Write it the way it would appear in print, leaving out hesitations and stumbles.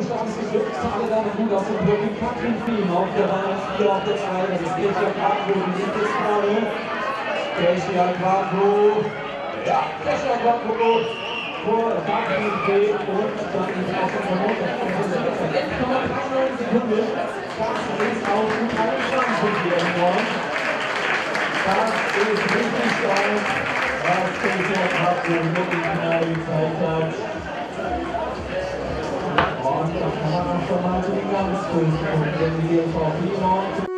starkes Glück. Alle Damen gut auf dem Boden. Katrin Fiem auf der Bahn 4 auf der 2. Das ist Kesia Quattro, die linke Skala. Kesia Quattro. Ja, Kesia Quattro. Vor Katrin Fiem und dann ist auch schon von Montag. Jetzt noch 93 Sekunden. Das ist auf gut 21 geworden. Das ist richtig stark, was Kesia Quattro mit dem Finale gezeigt hat. Und das kann man auch schon mal zu den ganz Größten, wenn die DLV